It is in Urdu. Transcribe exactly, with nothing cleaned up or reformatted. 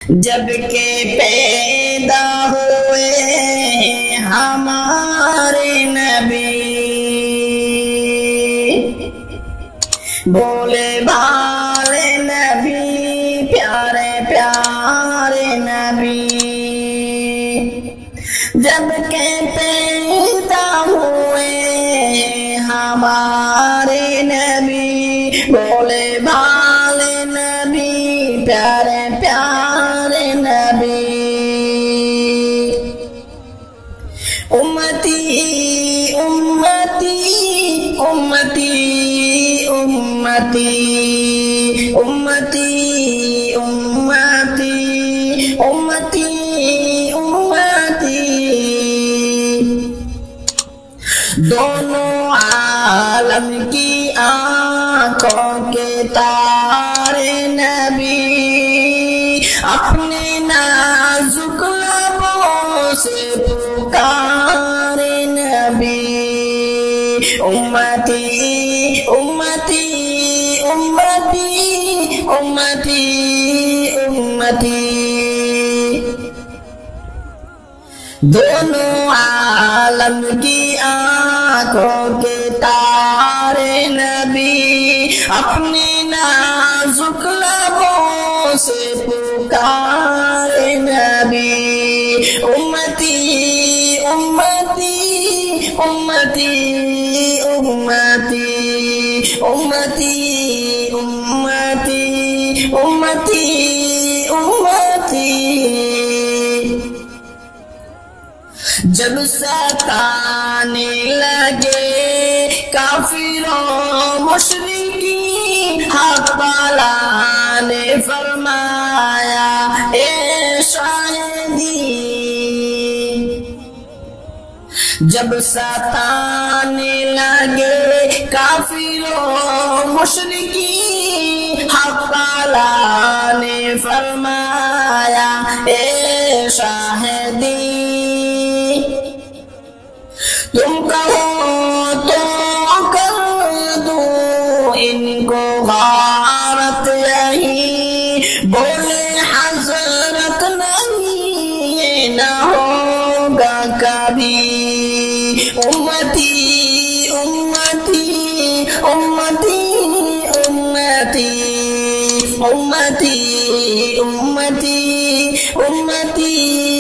جب کہ پیدا ہوئے ہمارے نبی، بھولے بھالے نبی، پیارے پیارے نبی، جب کہ پیدا ہوئے ہمارے نبی، بھولے بھالے نبی، پیارے پیارے نبی، امتی امتی امتی امتی امتی امتی امتی امتی، دونوں عالم کی آنکھوں کے تارے نبی، اپنے نازک لبوں سے پکارے نبی، امتی امتی امتی امتی امتی، دونوں عالم کی آنکھوں کے تارے نبی، اپنے نازک لبوں سے پکارے نبی، امتی امتی امتی امتی امتی امتی امتی امتی، جب ستانے لگے کافروں مشرکین، حق والا نے فرمایا اے شاہدی، جب ستانے لگے کافروں مشرکین، حق والا نے فرمایا اے شاہدی، تم کہو تو کر دوں ان کو غارت یہی، بولے حضرت نہیں یہ نہ ہوگا کبھی، امتی امتی امتی امتی امتی امتی امتی